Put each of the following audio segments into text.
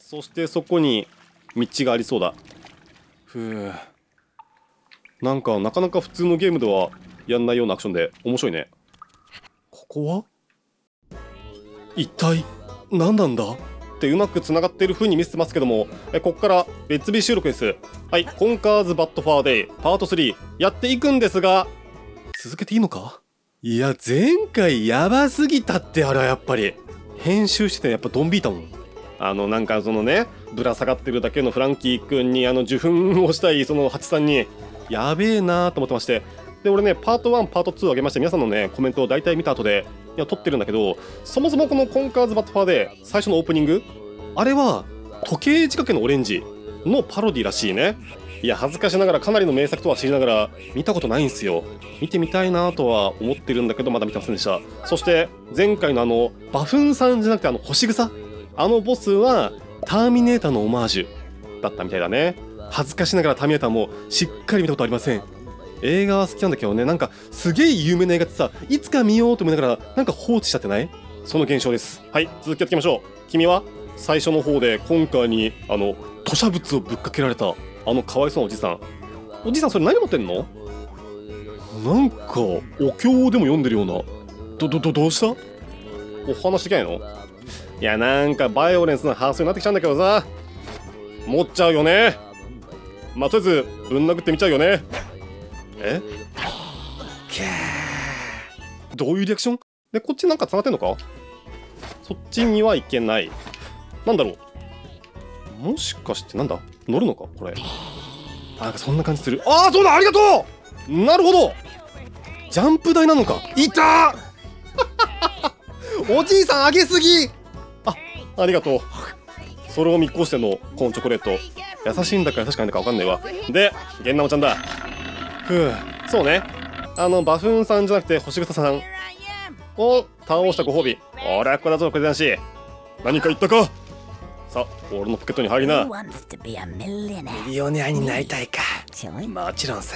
そしてそこに道がありそうだ。ふう、なんかなかなか普通のゲームではやんないようなアクションで面白いね。ここは一体何なんだってうまくつながっている風に見せてますけども、ここから別日収録です。はい、コンカーズバッドファーデイパート3やっていくんですが、続けていいのか。いや前回やばすぎたって。あれはやっぱり編集しててやっぱドンビーたもん。なんかそのね、ぶら下がってるだけのフランキー君に受粉をしたいそのハチさんにやべえなーと思ってまして、で俺ねパート1パート2あげまして、皆さんのねコメントを大体見た後で撮ってるんだけど、そもそもこのコンカーズバッドファーで最初のオープニング、あれは時計仕掛けのオレンジのパロディらしいね。いや恥ずかしながらかなりの名作とは知りながら見たことないんすよ。見てみたいなとは思ってるんだけどまだ見てませんでした。そして前回のバフンさんじゃなくて星草、ボスはターミネーターのオマージュだったみたいだね。恥ずかしながらターミネーターもしっかり見たことありません。映画は好きなんだけどね、なんかすげえ有名な映画ってさ、いつか見ようと思いながらなんか放置しちゃってない？その現象です。はい、続きやっていきましょう。君は最初の方で今回に吐砂物をぶっかけられたかわいそうなおじさん。おじさんそれ何持ってんの？なんかお経でも読んでるような。どうした？お話できないの？いやなんかバイオレンスな発想になってきちゃうんだけどさ、持っちゃうよね。まあとりあえずぶん殴ってみちゃうよね。どういうリアクションで、こっちなんか繋がってんのか。そっちにはいけない。なんだろう、もしかしてなんだ、乗るのかこれ。なんかそんな感じする。ああそうだ、ありがとう。なるほど、ジャンプ台なのか。いたおじいさんあげすぎ。ありがとう。それを見越してのこのチョコレート、優しいんだか優しくないんだか分かんないわ。でゲンナモちゃんだ。ふう、そうね、バフンさんじゃなくて星草さんを倒したご褒美。俺はここだぞ、これ男子。何か言ったか。さあ俺のポケットに入りな。ミリオネアになりたいか。もちろんさ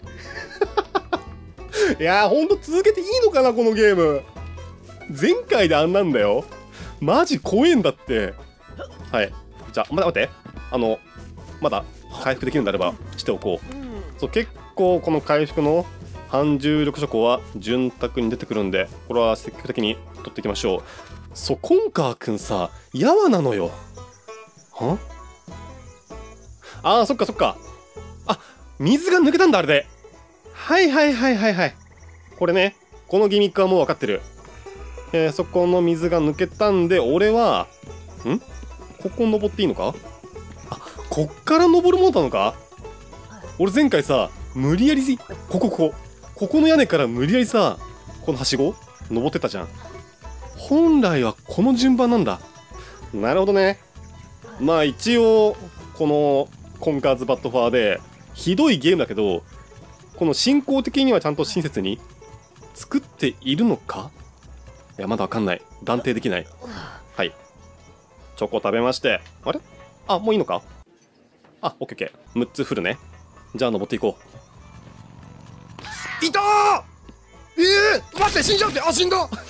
いやーほんと続けていいのかなこのゲーム。前回であんなんだよ、マジ怖えんだって。はい、じゃあ待って、まだ回復できるんであればしておこう。そう、結構この回復の反重力チョコは潤沢に出てくるんで、これは積極的に取っていきましょう。そう、コンカーくんさやわなのよ。はあー、そっかそっか。あ、水が抜けたんだあれで。はいはいはいはいはい、これね、このギミックはもう分かってる。そこの水が抜けたんで、俺はここ登っていいのか。こっから登るものなのか。俺前回さ無理やりここの屋根から無理やりさ、このはしご登ってたじゃん。本来はこの順番なんだ。なるほどね。まあ一応このコンカーズバッドファーでひどいゲームだけど、この進行的にはちゃんと親切に作っているのか。いやまだわかんない、断定できない。はい、チョコ食べまして、あれ、もういいのか。オッケーオッケー、6つ振るね。じゃあ登っていこう。いたー。待って、死んじゃうって。死んだ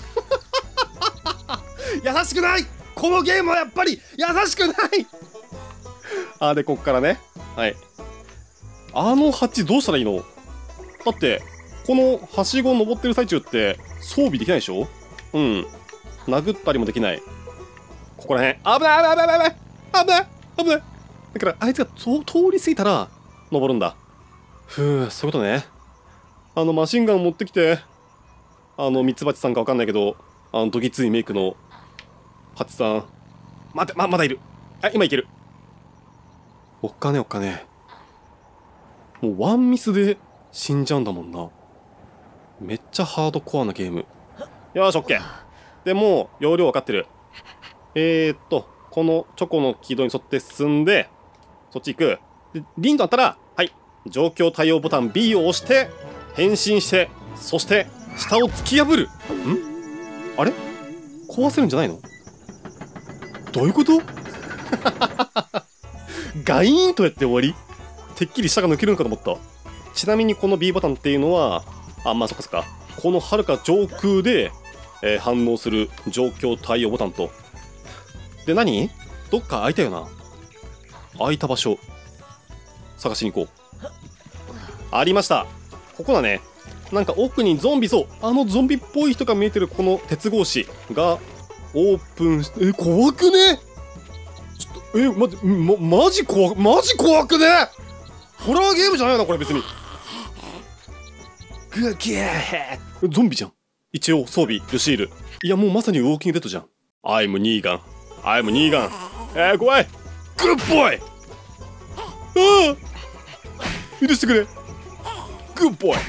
優しくない、このゲームはやっぱり優しくないでこっからね。はい、鉢どうしたらいいの。だってこのはしご登ってる最中って装備できないでしょ。殴ったりもできない。ここらへん危ない危ない危ない危ない危ない。だからあいつが通り過ぎたら登るんだ。そういうことね。マシンガン持ってきて、ミツバチさんかわかんないけど、どぎついメイクのハチさん。待って、まだいる。今いける。おっかね。もうワンミスで死んじゃうんだもんな。めっちゃハードコアなゲーム。よし、オッケー。でもう容量分かってる。このチョコの軌道に沿って進んで、そっち行く。でリンとなったら、はい、状況対応ボタン B を押して変身して、そして下を突き破る。あれ、壊せるんじゃないの。どういうことガイーンとやって終わり。てっきり下が抜けるのかと思った。ちなみにこの B ボタンっていうのは、まあそっかそっか、この遥か上空で、反応する状況対応ボタンと。で何どっか空いたよな。空いた場所探しに行こう。ありました。ここだね。なんか奥にゾンビ、そう、あのゾンビっぽい人が見えてるこの鉄格子がオープンし、怖くね？ちょっとマジ怖くね？ホラーゲームじゃないなこれ別に。ゾンビじゃん。一応装備ルシール。いやもうまさにウォーキングデッドじゃん。I'm ニーガン。怖い。グッボーイ。許してくれ。グッボーイ。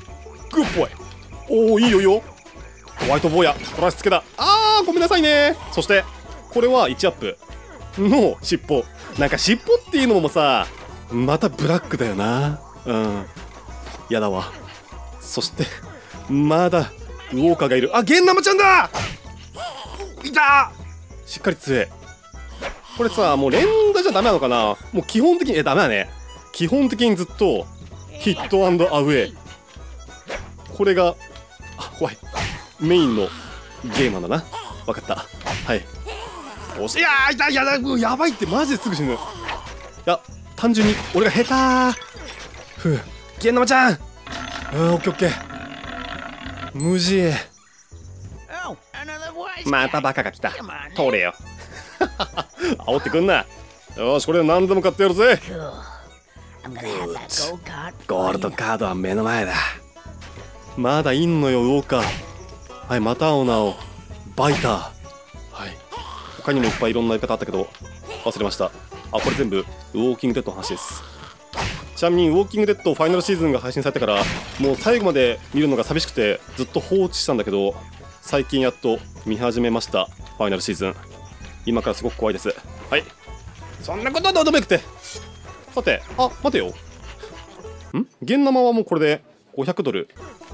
おお、いいよいいよ。ホワイト坊やトラしつけだ。ごめんなさいね。そしてこれは1アップの尻尾。なんか尻尾っていうのもさ、またブラックだよな。やだわ。そしてまだウォーカーがいる。ゲンナムちゃんだ。いた。しっかり強え。これさ、もう連打じゃダメなのかな。もう基本的にダメだね。基本的にずっとヒット&アウェイ。これが怖いメインのゲームなんだな。分かった。はい。おし、いややばいって、マジですぐ死ぬ。いや単純に俺が下手。ゲンナムちゃん。オッケーオッケー。無事。またバカが来た。通れよ。煽ってくんな。よし、これで何でも買ってやるぜ。ゴールドカードは目の前だ。まだいんのよウォーカー。はい、また会おうなお。バイター。はい。他にもいっぱいいろんな言い方あったけど忘れました。これ全部ウォーキングデッドの話です。ちなみにウォーキングデッドファイナルシーズンが配信されてからもう最後まで見るのが寂しくてずっと放置したんだけど、最近やっと見始めました。ファイナルシーズン。今からすごく怖いです。はい、そんなことはどうでもよくて。さて、待てよ。現生はもうこれで500ドル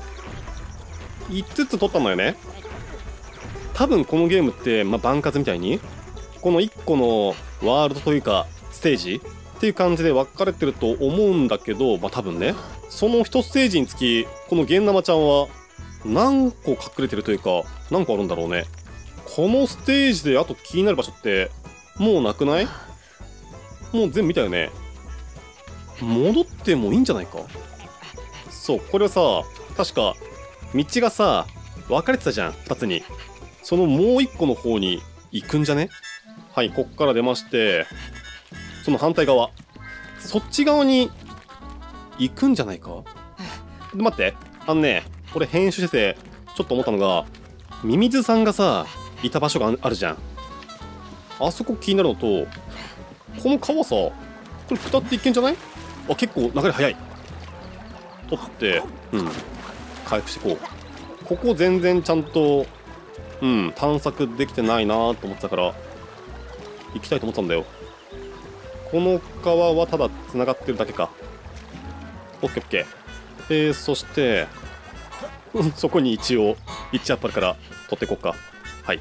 5つ取ったんだよね。多分このゲームって、バンカツみたいにこの1個のワールドというかステージっていう感じで分かれてると思うんだけど、多分ね、その1ステージにつきこの現生ちゃんは何個隠れてるというか何個あるんだろうね。このステージであと気になる場所ってもうなくない？もう全部見たよね。戻ってもいいんじゃないか。そう、これはさ、確か道がさ分かれてたじゃん、2つに。そのもう1個の方に行くんじゃね？はい、こっから出ましてその反対側、そっち側に行くんじゃないか。で待って、これ編集しててちょっと思ったのが、ミミズさんがさいた場所があるじゃん。あそこ気になるのと、この川さ、これ下っていけんじゃない？結構流れ速い。取って回復していこう。ここ全然ちゃんと探索できてないなと思ってたから行きたいと思ってたんだよ。この川はただ繋がってるだけか。オッケーオッケー。そしてそこに一応1アップあるから取っていこうか。はい。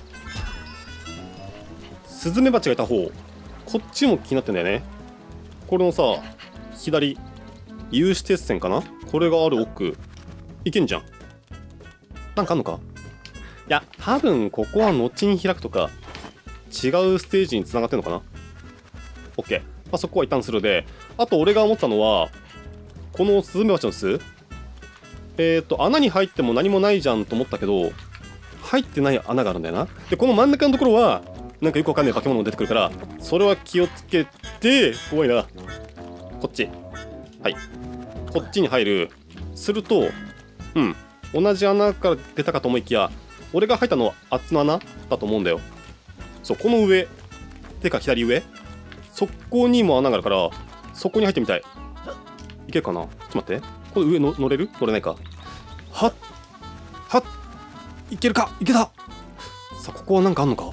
スズメバチがいた方、こっちも気になってんだよね。これのさ左有刺鉄線かな、これがある奥いけんじゃん。なんかあんのか。いや多分ここは後に開くとか違うステージに繋がってんのかな。オッケー。そこは一旦スルーで、あと俺が思ったのはこのスズメバチの巣、穴に入っても何もないじゃんと思ったけど、入ってない穴があるんだよな。でこの真ん中のところはなんかよくわかんない化け物が出てくるから、それは気をつけて。怖いな。こっち、はい、こっちに入る。すると同じ穴から出たかと思いきや、俺が入ったのはあっちの穴だと思うんだよ。そう、この上てか左上、そこにも穴があるから、そこに入ってみたい。いけるかな。ちょっと待って、これ上の乗れる？乗れないか。はっいけるか。いけた。さあここはなんかあんのか。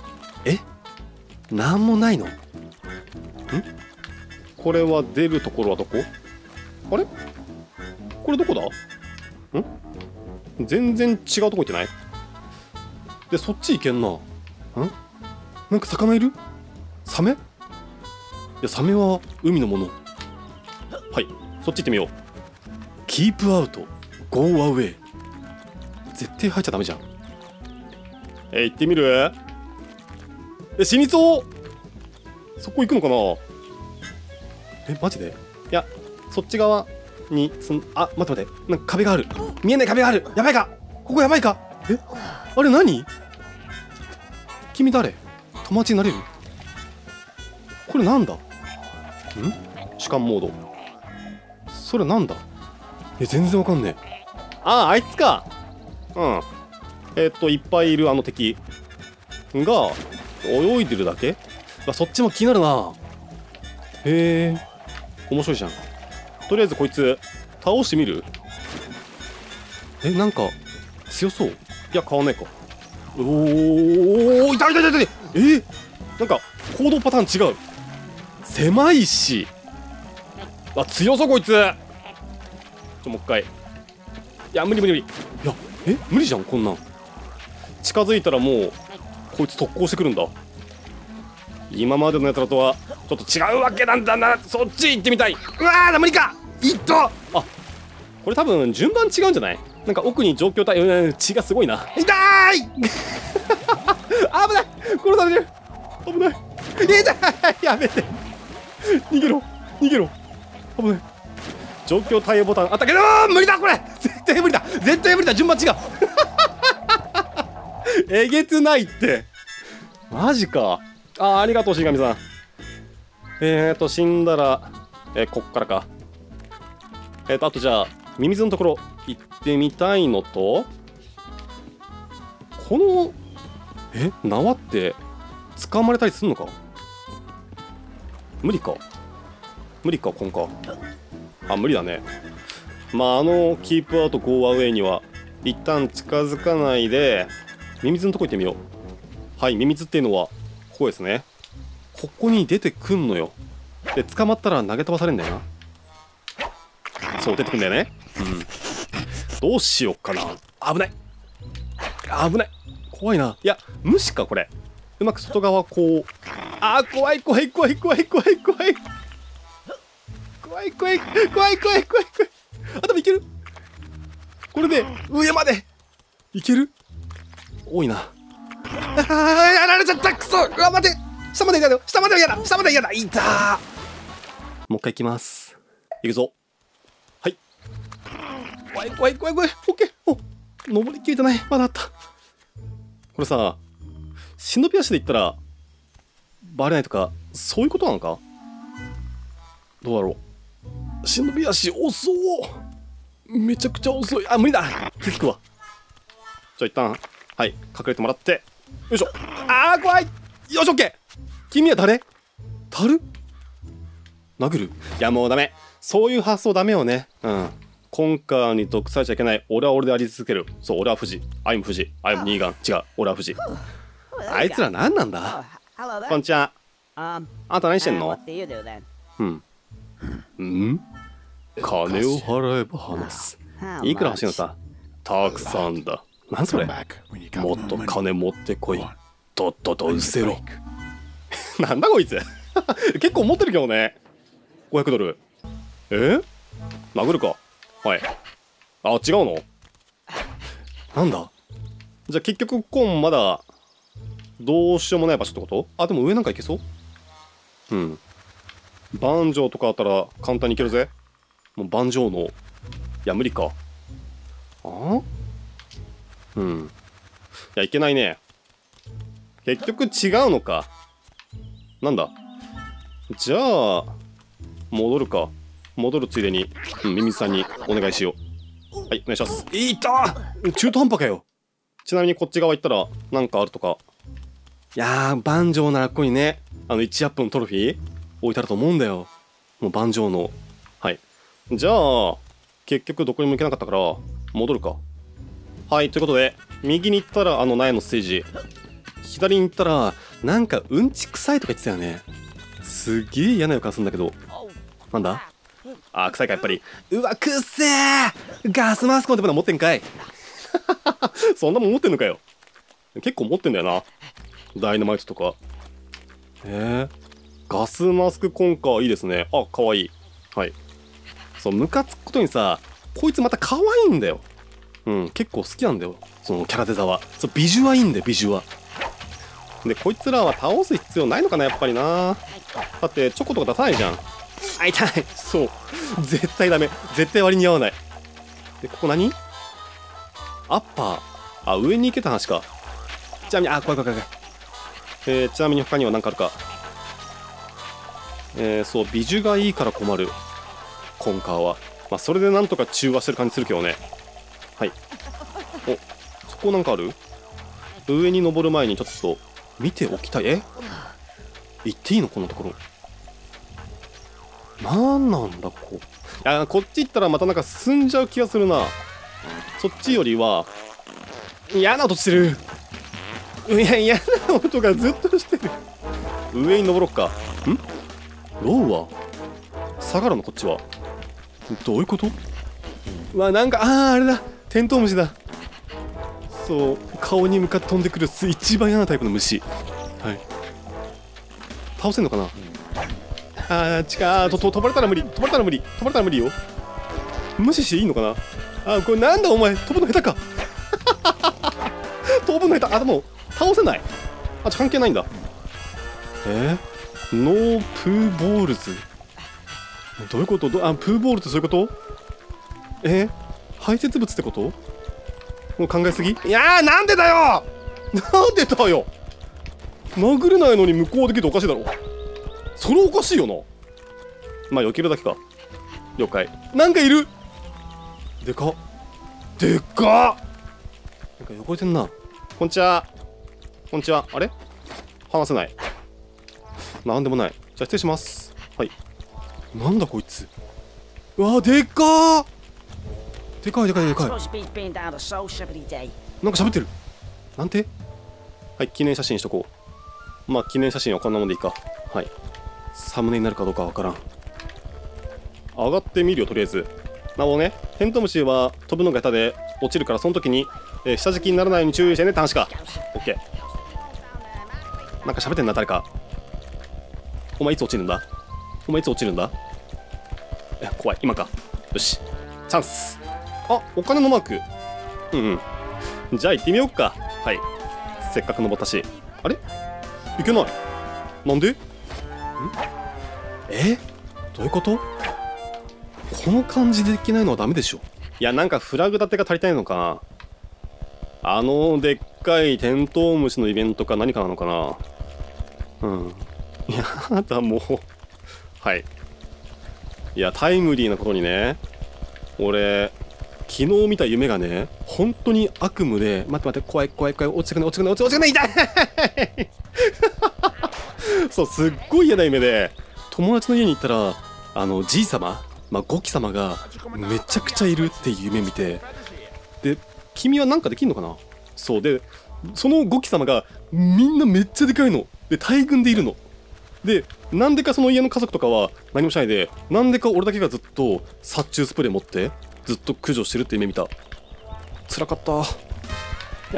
なんもないの？これは出るところはどこ？あれこれどこだ？全然違うとこ行ってない？でそっち行けんな。なんか魚いる？サメ？いやサメは海のもの。はい、そっち行ってみよう。キープアウト、ゴーアウェイ。絶対入っちゃダメじゃん。行ってみる？死にそう。 そこ行くのかな。え、マジで。いや、そっち側にあ、待って待って、なんか壁がある。見えない壁がある。やばいか、ここやばいか。え、あれ何？君誰？友達になれる？これなんだ？主観モード。それなんだ？え、全然わかんねえ。ああ、あいつか。うん。いっぱいいるあの敵が泳いでるだけ？そっちも気になるな。へえ、面白いじゃん。とりあえずこいつ倒してみる？え、なんか強そう。いや、変わんないか。おお、痛い痛い痛い痛い。なんか行動パターン違う。狭いし。あ、強そうこいつ。もう一回。いや、無理無理無理。いや、無理じゃんこんなん。近づいたらもうこいつ特攻してくるんだ。今までのやつらとはちょっと違うわけなんだな。そっち行ってみたい。うわー、無理か。いっと。あ、これ多分順番違うんじゃない？なんか奥に状況体、血がすごいな。痛い危ない、殺される。危ない、痛い、やめて、逃げろ逃げろ、危ない。状況対応ボタンあったけど無理だ。これ絶対無理だ、絶対無理だ。順番違うえげつないって。マジか。ありがとう、しがみさん。死んだらこっからか。あとじゃあミミズのところ行ってみたいのと、この縄って捕まれたりするのか。無理か無理か、こんか。あ、無理だね。まあキープアウトゴーアウェイには一旦近づかないでミミズのとこ行ってみよう。はい、ミミズっていうのはここですね。ここに出てくんのよ。で捕まったら投げ飛ばされんだよな。そう、出てくんだよね。どうしよっかな。危ない、危ない、怖いな。いや、無視かこれ。うまく外側こう。怖い怖い怖い怖い怖い怖い怖い怖い怖い怖い怖い怖い。あ、でもいける。これで上までいける。多いな。やられちゃった。くそ。うわ、待て。下まで嫌だよ。下まで嫌だ。下まで嫌だ。いたー。もう一回いきます。いくぞ。はい。怖い怖い怖い怖い。オッケー。お、登りきれてない。まだあった。これさ、忍び足で言ったらバレないとかそういうことなのか。どうだろう。忍び足遅う。めちゃくちゃ遅い。あ、無理だ。気づくわ。一旦はい、隠れてもらって。よいしょ。怖い。よし、オッケー。君は誰？樽？殴る？いや、もうダメ。そういう発想ダメよね。コンカーに毒されちゃいけない。俺は俺であり続ける。そう、俺は富士。アイム富士。アイムニーガン。違う、俺は富士。あいつら何なんだ。こんにちは。あんた何してんの？金を払えば話す。いくら欲しいのさ。たくさんだ。なんそれ。もっと金持ってこい。とっととうせろ。なんだこいつ。結構持ってるけどね。500ドル。殴るか。はい。あ、違うの？なんだ。じゃあ結局コンまだどうしようもない場所ってこと？あ、でも上なんか行けそう？バンジョーとかあったら簡単に行けるぜ。もうバンジョーの。いや、無理か。いや、いけないね。結局違うのか。なんだ。じゃあ戻るか。戻るついでにミミズさんにお願いしよう。はい、お願いします。いたー。中途半端かよ。ちなみにこっち側行ったらなんかあるとか。いやー、バンジョーならここにね、1アップのトロフィー置いてあると思うんだよ。もうバンジョーの。はい。じゃあ結局どこにも行けなかったから戻るか。はい、ということで右に行ったら苗のステージ、左に行ったらなんかうんち臭いとか言ってたよね。すげえ嫌な予感するんだけど。なんだ。臭いかやっぱり。うわ、くっせー。ガスマスクの手札持ってんかい。そんなもん持ってんのかよ。結構持ってんだよな、ダイナマイトとか。ガスマスクコンカーいいですね。かわいい。はい。そう、ムカつくことにさ、こいつまた可愛いんだよ。結構好きなんだよ、そのキャラデザは。そう、ビジュはいいんだよ、ビジュは。 でこいつらは倒す必要ないのかな、やっぱりな。だってチョコとか出さないじゃん。あ、痛い。そう絶対ダメ、絶対割に合わない。でここ何、アッパー、あ、上に行けた話か。ちなみに、あ、怖い怖い怖い。ちなみに他には何かあるか。そう、美女がいいから困るコンカーは。まあそれでなんとか中和してる感じするけどね。はい。お、そこなんかある？上に登る前にちょっと見ておきたい。行っていいのこんなところ。なんなんだこう。こっち行ったらまたなんか進んじゃう気がするな。そっちよりは嫌な音してる。いや、嫌な音がずっとしてる。上に登ろっか。ロウは下がるの、こっちは。どういうこと？うわ、なんか、あれだ、テントウムシだ。そう、顔に向かって飛んでくる一番嫌なタイプの虫。はい。倒せんのかな。飛ばれたら無理、飛ばれたら無理、飛ばれたら無理よ。無視していいのかな。これなんだお前、飛ぶの下手か。飛ぶの下手。でも倒せない。関係ないんだ。ノープーボールズ、どういうこと？プーボールってそういうこと？排泄物ってこと？もう考えすぎ？いやー、なんでだよ。なんでだよ。殴れないのに向こうできるとおかしいだろ。それおかしいよな。まあ避けるだけか。了解。なんかいる。でかっ、でかっ。なんか汚れてんな。こんにちは。こんにちは。あれ話せない。なんでもない。じゃあ失礼します。はい。なんだこいつ。うわー、でかー。でかいでかいでかい。なんか喋ってる。なんて。はい、記念写真しとこう。まあ記念写真はこんなもんでいいか。はい。サムネになるかどうかわからん。上がってみるよ、とりあえず。なるほどね。テントウムシは飛ぶのが下手で落ちるから、その時に、下敷きにならないように注意してねって話か。オッケー。なんか喋ってんな、誰か。お前いつ落ちるんだ。お前いつ落ちるんだ。怖い、今か。よし、チャンス。お金のマーク。じゃあ行ってみようか。はい、せっかく登ったし。あれいけない。なんで？どういうこと？この感じでいけないのはダメでしょ。いや、なんかフラグ立てが足りないのかな。でっかいテントウムシのイベントか何かなのかな。やだもう。はい。いや、タイムリーなことにね、俺昨日見た夢がね、本当に悪夢で。待って、怖い、落ちてくね、痛い。そう、すっごい嫌な夢で、友達の家に行ったらじい様、ゴキ様がめちゃくちゃいるっていう夢見て、で君はなんかできんのかな。そうで、そのゴキ様がみんなめっちゃでかいので、大群でいるので、なんでかその家の家族とかは何もしないで、なんでか俺だけがずっと殺虫スプレー持ってずっと駆除してるって夢見た。辛かった。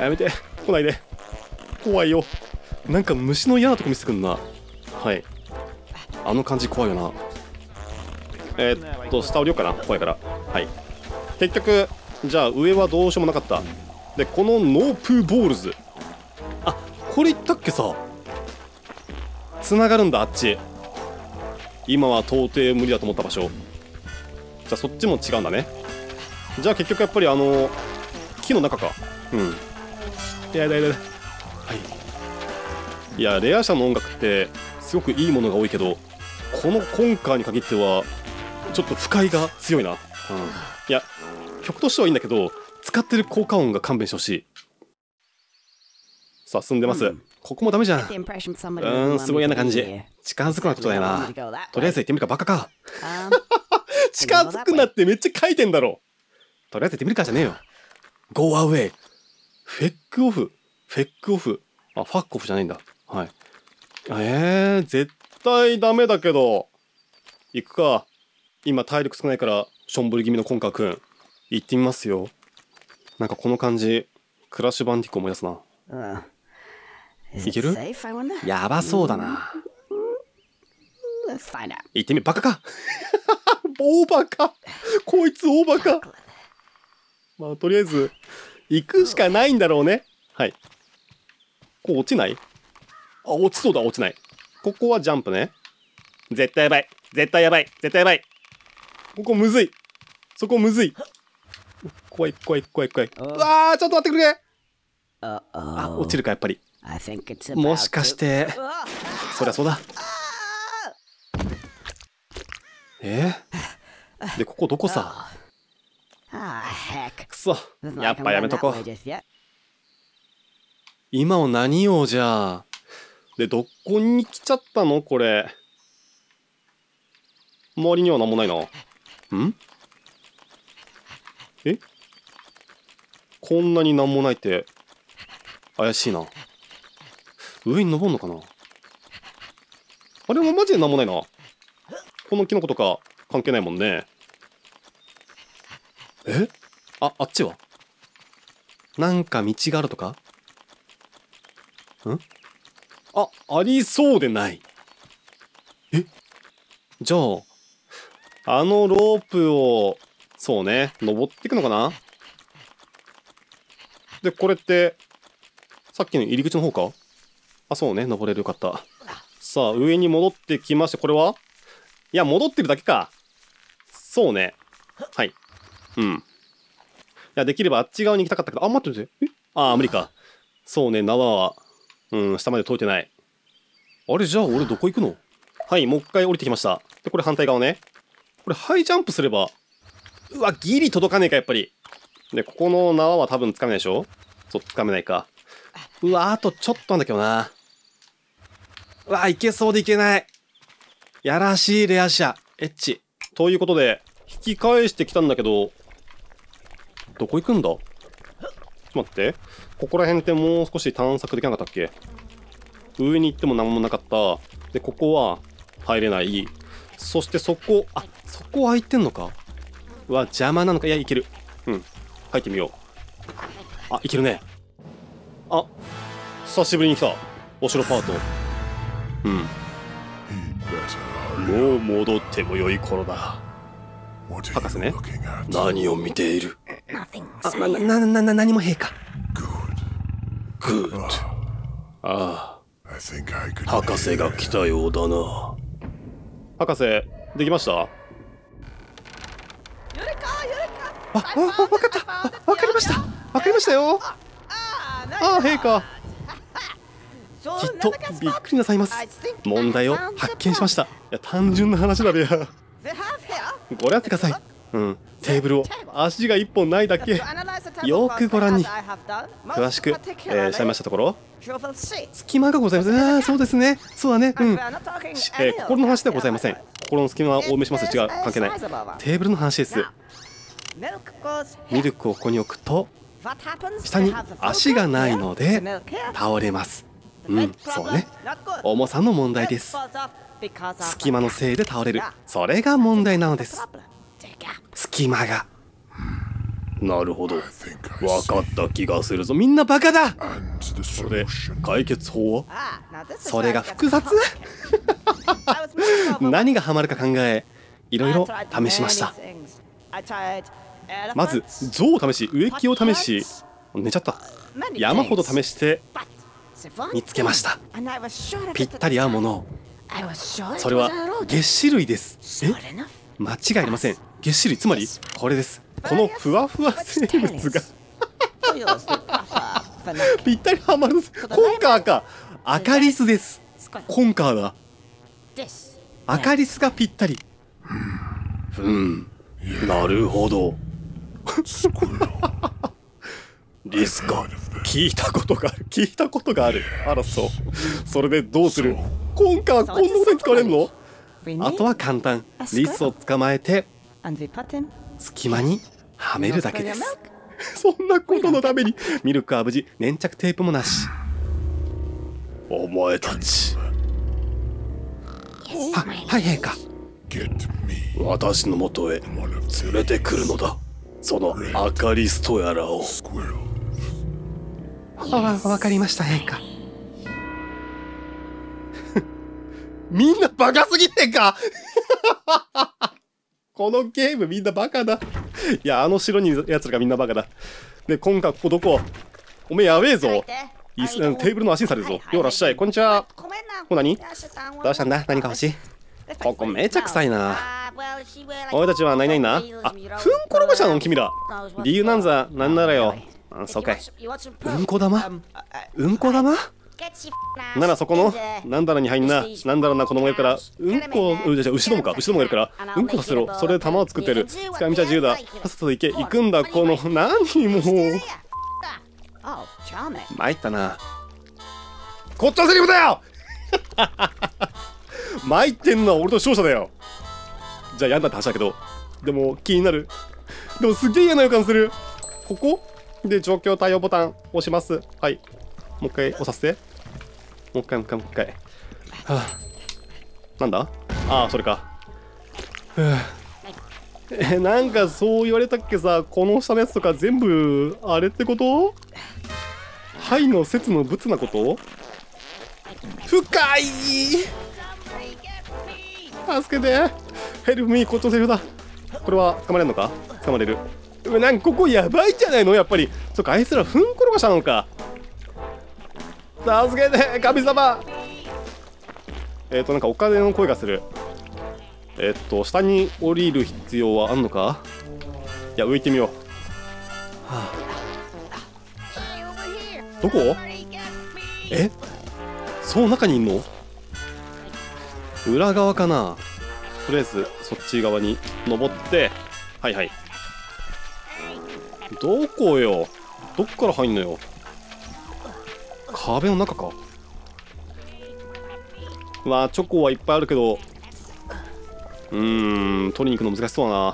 やめて、来ないで、怖いよ。なんか虫の嫌なとこ見せてくんな。はい、あの感じ怖いよな。下降りようかな、怖いから。はい、結局じゃあ上はどうしようもなかった。でこのノープーボールズ、これ言ったっけさ。つながるんだ、あっち。今は到底無理だと思った場所。じゃあそっちも違うんだね。じゃあ結局やっぱり木の中か。やだ。はい。いや、レア社の音楽ってすごくいいものが多いけど、このコンカーに限ってはちょっと不快が強いな。いや、曲としてはいいんだけど、使ってる効果音が勘弁してほしい。さあ進んでます。ここもダメじゃん。すごい嫌な感じ。近づくなってことだよな。とりあえず行ってみるか。バカか。近づくなってめっちゃ書いてんだろ。とりあえず行ってみるかじゃねえよ。Go away。フェックオフ。ファックオフじゃないんだ。はい。絶対ダメだけど。行くか。今体力少ないからしょんぼり気味のコンカーくん。行ってみますよ。なんかこの感じ、クラッシュバンディック思い出すな。いける？やばそうだな。行ってみる。バカか。大バカ。こいつ大バカ。まあとりあえず行くしかないんだろうね。はい。こう落ちない？ あ、落ちそうだ、落ちない。ここはジャンプね。絶対やばい。絶対やばい。絶対やばい。ここむずい。そこむずい。怖い怖い怖い怖い。うわー、ちょっと待ってくれ。あ、落ちるか、やっぱり。もしかして、そりゃそうだ。で、ここどこさ。くそ、やっぱやめとこう。今は何用じゃあ。で、どこに来ちゃったのこれ。周りには何もないな。ん？こんなに何もないって怪しいな。上に登んのかな。あれもマジで何もないな。このキノコとか関係ないもんね。あっちはなんか道があるとか？ありそうでない。じゃあ、あのロープを、そうね、登っていくのかな。で、これって、さっきの入り口の方か？あ、そうね、登れるよかった。さあ、上に戻ってきまして、これはいや、戻ってるだけか。そうね。はい。うん。いや、できればあっち側に行きたかったけど、あ、待ってて。無理か。そうね、縄は、下まで通ってない。あれ、じゃあ俺どこ行くの？はい、もう一回降りてきました。で、これ反対側ね。これハイジャンプすれば、うわ、ギリ届かねえか、やっぱり。で、ここの縄は多分掴めないでしょ？そう、掴めないか。うわ、あとちょっとなんだけどな。うわ、いけそうでいけない。やらしいレア車。エッチ。ということで、引き返してきたんだけど、どこ行くんだ？ちょっと待って。ここら辺ってもう少し探索できなかったっけ？上に行っても何もなかった。で、ここは入れない。そしてそこ開いてんのか？うわ、邪魔なのか。いや、いける。入ってみよう。あ、いけるね。あ、久しぶりに来た。お城パート。もう戻っても良い頃だ。博士ね。何を見ている？何も陛下。グッド。ああ。博士が来たようだな。博士、できました？わかった。わかりました。わかりましたよ。陛下。きっとびっくりなさいます。問題を発見しました。いや、単純な話だべや。ご覧ください。テーブルを足が一本ないだけ。よくご覧に。詳しく調べましたところ、隙間がございます。そうですね。そうだね。心の話ではございません。心の隙間をお埋めします。違う、関係ない。テーブルの話です。ミルクをここに置くと下に足がないので倒れます。そうね。重さの問題です。隙間のせいで倒れる。それが問題なのです。隙間が。なるほど。分かった気がするぞ。みんなバカだ。それで解決法は？それが複雑。何がハマるか考え、いろいろ試しました。まず象を試し、植木を試し、寝ちゃった。山ほど試して見つけました。ぴったり合うものを。それはげっ歯類です。間違いありません。げっ歯類、つまりこれです。このふわふわ生物がぴったりはまる。コンカーか。アカリスです。コンカーだ。アカリスがぴったり。なるほど。リスカ、聞いたことがある。あら、そう。それでどうする？コンカー、こんなことに使われるの？あとは簡単。リスを捕まえて隙間にはめるだけです。そんなことのためにミルクは無事、粘着テープもなし。お前たち。はい、陛下。私のもとへ連れてくるのだ。そのアカリストやらを。わかりました、陛下。みんなバカすぎねえか。このゲームみんなバカだ。いや、あの城にいるやつらがみんなバカだ。で、今回ここどこ？おめえやべえぞ。 テーブルの足にされるぞ。ようらっしゃい。こんにちは。ほなにどうしたんだ。何か欲しい。ここめちゃくさいな。俺たちは何々な。あ、ふんころばしゃの君ら。理由なんざなんならよ。そうかい。うんこ玉うんこ玉ならそこのなんだらに入んな。なんだらな子供がいるからうんこ、じゃあ牛どもか。牛どもがいるからうんこさせろ。それで玉を作ってる。使い道は自由だ。さっさと行け。行くんだ。この何もう参ったな。こっちのセリフだよ参ってんのは俺と勝者だよ。じゃあやんだって話だけど、でも気になる。でもすっげえ嫌な予感する。ここで状況対応ボタン押します。はい、もう一回押させて。もう一回はあ、なんだ。ああ、それか。なんかそう言われたっけさ。この下のやつとか全部あれってこと？はいの説の仏なこと？深い。助けて。ヘルプミー。こっちのセリフだ。これは捕まれるのか。捕まれる。なんかここやばいんじゃないのやっぱり。そっか、あいつらふんころがしたのか。助けて神様。なんかお金の声がする。下に降りる必要はあんのか。いや、上行ってみよう。はあ、どこ？その中にいんの？裏側かな。とりあえずそっち側に登って、はいはい。どこよ。どっから入んのよ。壁の中か。まあチョコはいっぱいあるけど、取りに行くの難しそうだな。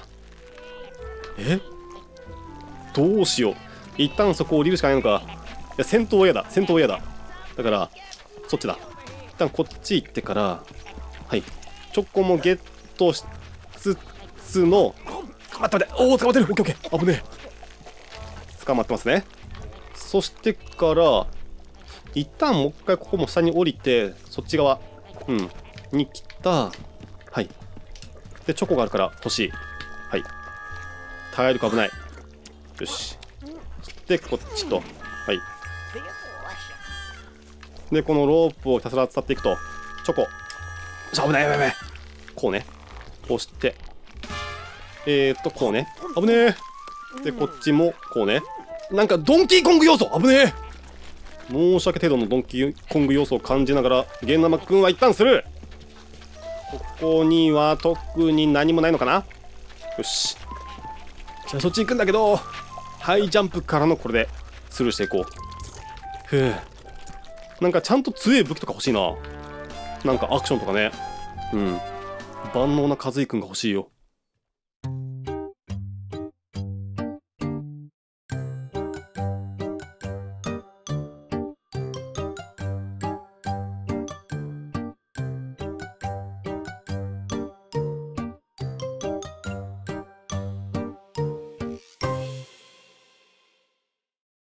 どうしよう。一旦そこ降りるしかないのか。いや、戦闘は嫌だ。戦闘は嫌だ。だからそっちだ。一旦こっち行ってから、はい、チョコもゲットしつつの、待って。おお、捕まってる。オッケーオッケー。危ねえ。捕まってますね。そしてから一旦もう一回ここも下に降りて、そっち側に来た。はい。でチョコがあるから欲しい。はい。体力危ない。よし。でこっちと、はい。でこのロープをひたすら伝っていくと、チョコ。危ない。やばい。こうね。押して、こうね。危ねえ。でこっちもこうね。なんかドンキーコング要素。危ねえ。申し訳程度のドンキーコング要素を感じながらゲンナマくんは一旦する。ここには特に何もないのかな。よし。じゃあそっち行くんだけど、ハイジャンプからのこれでスルーしていこう。ふう。なんかちゃんと強い武器とか欲しいな。なんかアクションとかね。万能なカズイくんが欲しいよ。